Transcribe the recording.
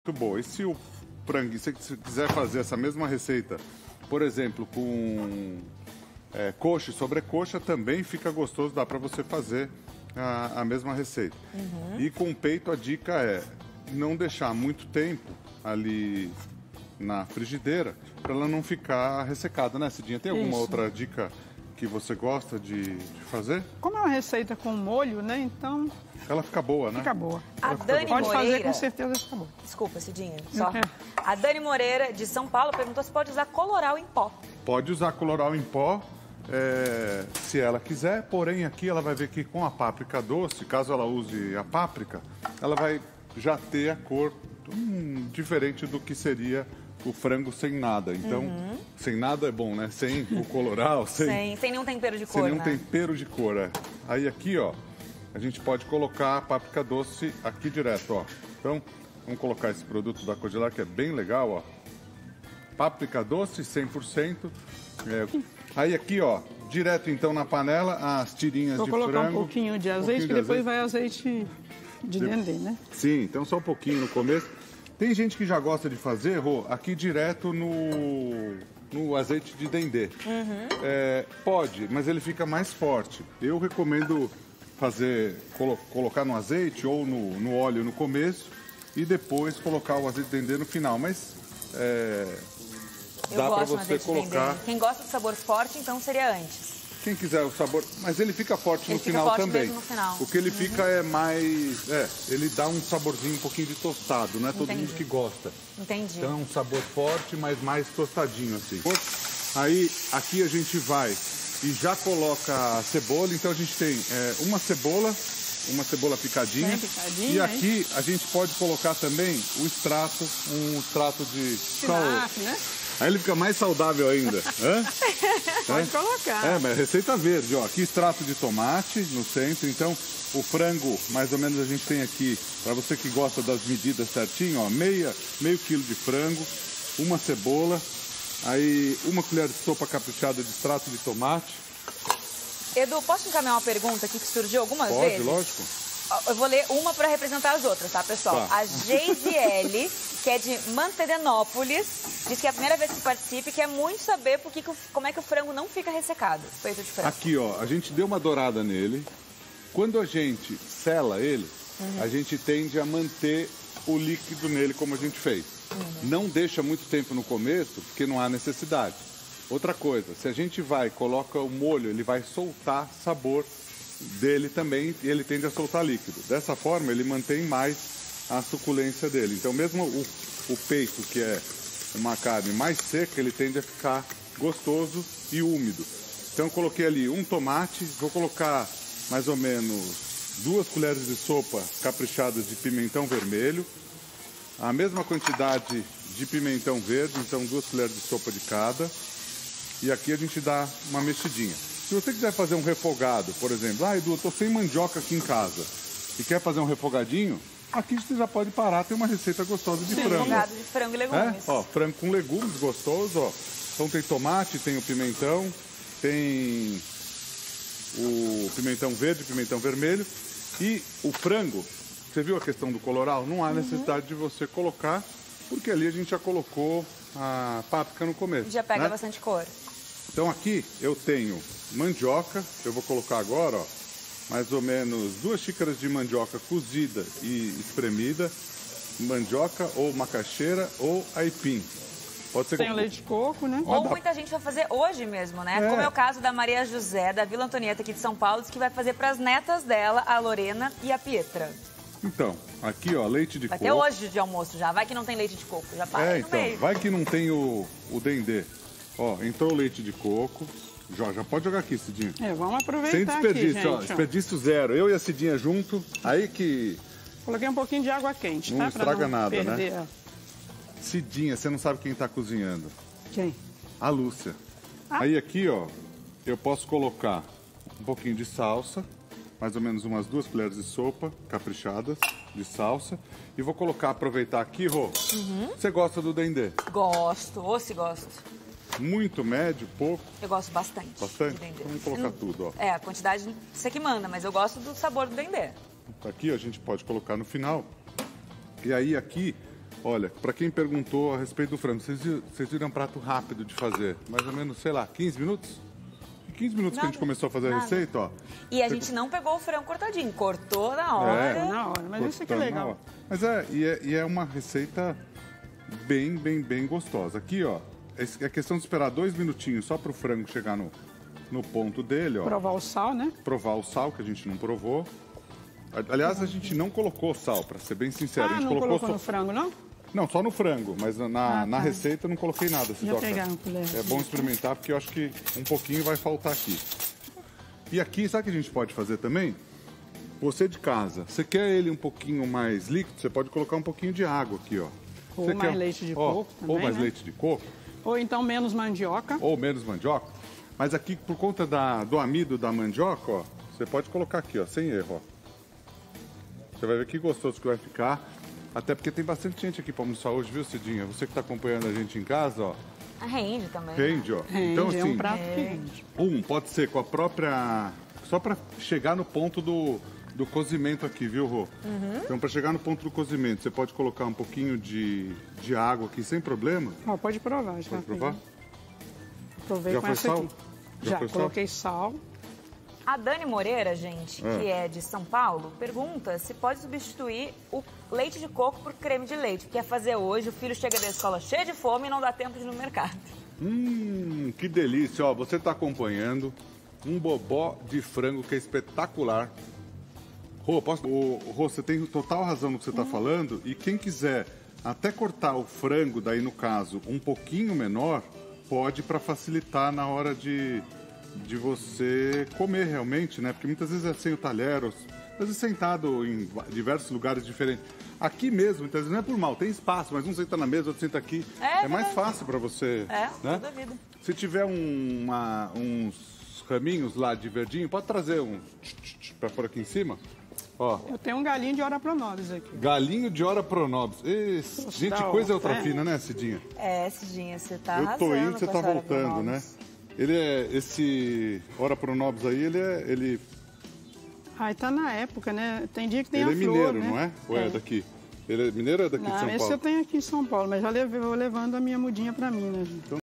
Muito boa. E se o frango, se você quiser fazer essa mesma receita, por exemplo, com coxa e sobrecoxa, também fica gostoso, dá para você fazer a mesma receita. E com peito, a dica é não deixar muito tempo ali na frigideira, para ela não ficar ressecada, né, Cidinha? Tem alguma outra dica que você gosta de fazer? Como é uma receita com molho, né, então... Ela fica boa, né? Fica boa. A Dani Pode Moreira... fazer, com certeza fica boa. Desculpa, Cidinha, só. A Dani Moreira, de São Paulo, perguntou se pode usar colorau em pó. Pode usar colorau em pó, se ela quiser, porém aqui ela vai ver que com a páprica doce, caso ela use a páprica, ela vai já ter a cor diferente do que seria o frango sem nada. Então, sem nada é bom, né? Sem o colorau, Sem nenhum tempero de cor, sem nenhum né? tempero de cor, Aí aqui, ó, a gente pode colocar a páprica doce aqui direto, ó. Então, vamos colocar esse produto da Codilar, que é bem legal, ó. Páprica doce, 100%. Aí aqui, ó, direto então na panela, as tirinhas de frango. Vou colocar um pouquinho de azeite, que depois vai azeite de dendê, né? Sim, então só um pouquinho no começo. Tem gente que já gosta de fazer, Rô, aqui direto no azeite de dendê. Pode, mas ele fica mais forte. Eu recomendo colocar no azeite ou no óleo no começo e depois colocar o azeite de dendê no final. Mas dá para você colocar... Quem gosta de sabor forte, então seria antes. Quem quiser o sabor, mas ele fica forte no final forte também. Mesmo no final. O que ele fica é mais, ele dá um saborzinho um pouquinho de tostado, não é todo mundo que gosta. Entendi. Então é um sabor forte, mas mais tostadinho assim. Aí aqui a gente vai e já coloca a cebola, então a gente tem uma cebola picadinha. Bem picadinha, E aqui a gente pode colocar também um extrato de espinafre, né? Aí ele fica mais saudável ainda. Pode colocar. Mas receita verde, ó. Aqui extrato de tomate no centro. Então, o frango, mais ou menos a gente tem aqui, para você que gosta das medidas certinho, ó, meio quilo de frango, uma cebola, aí uma colher de sopa caprichada de extrato de tomate. Edu, posso encaminhar uma pergunta aqui que surgiu algumas vezes? Pode, lógico. Eu vou ler uma para representar as outras, tá, pessoal? Tá. A Geisiele, que é de Mantedenópolis, diz que é a primeira vez que participa e quer muito saber como é que o frango não fica ressecado, peito de frango. Aqui, ó, a gente deu uma dourada nele. Quando a gente sela ele, a gente tende a manter o líquido nele como a gente fez. Não deixa muito tempo no começo, porque não há necessidade. Outra coisa, se a gente coloca o molho, ele vai soltar sabor dele também e ele tende a soltar líquido. Dessa forma, ele mantém mais a suculência dele. Então, mesmo o peito, que é uma carne mais seca, ele tende a ficar gostoso e úmido. Então, eu coloquei ali um tomate, vou colocar mais ou menos 2 colheres de sopa caprichadas de pimentão vermelho, a mesma quantidade de pimentão verde, então 2 colheres de sopa de cada. E aqui a gente dá uma mexidinha. Se você quiser fazer um refogado, por exemplo, Edu, eu tô sem mandioca aqui em casa e quer fazer um refogadinho, aqui você já pode parar, tem uma receita gostosa de frango. Refogado de frango e legumes. Ó, frango com legumes, gostoso, ó. Então tem tomate, tem o pimentão, tem o pimentão verde, pimentão vermelho e o frango. Você viu a questão do colorau? Não há necessidade de você colocar, porque ali a gente já colocou a páprica no começo. Já pega bastante cor. Então aqui eu tenho mandioca, eu vou colocar agora, ó, mais ou menos 2 xícaras de mandioca cozida e espremida, mandioca ou macaxeira ou aipim. Pode ser Tem leite de coco, né? Ou muita gente vai fazer hoje mesmo, né? Como é o caso da Maria José, da Vila Antonieta aqui de São Paulo, que vai fazer para as netas dela, a Lorena e a Pietra. Então, aqui ó, leite de coco. Vai ter hoje de almoço já, vai que não tem leite de coco, já para no meio. Vai que não tem o dendê. Ó, entrou o leite de coco. Já pode jogar aqui, Cidinha. Vamos aproveitar. Sem desperdício, aqui, ó. Desperdício zero. Eu e a Cidinha junto. Aí que... Coloquei um pouquinho de água quente, não tá? estraga pra não nada, perder, né? Cidinha, você não sabe quem tá cozinhando. Quem? A Lúcia. Aí aqui, ó, eu posso colocar um pouquinho de salsa, mais ou menos umas 2 colheres de sopa caprichadas de salsa. E vou aproveitar aqui, Rô. Você gosta do dendê? Gosto, ou se gosto. Muito médio, pouco? Eu gosto bastante. Bastante? De dendê. Então vamos colocar tudo, ó. A quantidade você que manda, mas eu gosto do sabor do dendê. Aqui a gente pode colocar no final. E aí aqui Olha, para quem perguntou a respeito do frango, vocês viram um prato rápido de fazer? Mais ou menos, sei lá, 15 minutos? 15 minutos que a gente começou a fazer a receita, ó. E a gente não pegou o frango cortadinho, cortou na hora. Na hora, mas isso aqui é legal. Mas é uma receita bem gostosa. Aqui, ó, é questão de esperar 2 minutinhos só para o frango chegar no ponto dele, ó. Provar o sal, né? Provar o sal, que a gente não provou. Aliás, a gente não colocou sal, para ser bem sincero. A gente não colocou só... no frango, não? Não, só no frango, mas na receita eu não coloquei nada. Vou pegar uma colher. É bom experimentar, porque eu acho que um pouquinho vai faltar aqui. E aqui, sabe o que a gente pode fazer também? Você de casa, você quer ele um pouquinho mais líquido, você pode colocar um pouquinho de água aqui, ó. Ou você mais leite de coco também, ou mais né? leite de coco. Ou então menos mandioca. Ou menos mandioca. Mas aqui, por conta do amido da mandioca, ó, você pode colocar aqui, ó, sem erro, ó. Você vai ver que gostoso que vai ficar. Até porque tem bastante gente aqui para almoçar hoje, viu, Cidinha? Você que está acompanhando a gente em casa, ó. Rende também. Rende, ó. Rende, então, assim, é um prato que rende. Pode ser com a própria... Só para chegar no ponto do cozimento aqui, viu, Rô? Então, para chegar no ponto do cozimento, você pode colocar um pouquinho de água aqui sem problema. Ó, pode provar. Já pode provar? Provei já com foi essa sal? aqui. Já coloquei sal. A Dani Moreira, gente, que é de São Paulo, pergunta se pode substituir o leite de coco por creme de leite. Quer fazer hoje, o filho chega da escola cheio de fome e não dá tempo de ir no mercado. Que delícia. Ó, você está acompanhando um bobó de frango que é espetacular. Rô, você tem total razão no que você está falando. E quem quiser até cortar o frango, daí no caso, um pouquinho menor, pode para facilitar na hora de você comer realmente, né? Porque muitas vezes é sem o talher, às vezes sentado em diversos lugares diferentes. Aqui mesmo, muitas vezes não é por mal, tem espaço, mas um senta na mesa, outro senta aqui. É mais fácil para você. Né? Toda a vida. Se tiver uns raminhos lá de verdinho, pode trazer para pôr aqui em cima. Ó. Eu tenho um galinho de Ora Pronobis aqui. Galinho de Ora Pronobis. Gente, coisa outra fina, né, Cidinha? Cidinha, você tá arrasando. Eu tô indo, você tá voltando, Pronobis, né? Esse Ora Pronobis aí, ele... Ai, tá na época, né? Tem dia que tem ele a flor, mineiro, né? não é? Ou é daqui? Ele é mineiro ou é daqui de São Paulo? Esse eu tenho aqui em São Paulo, mas já vou levando a minha mudinha pra mim, né? Então,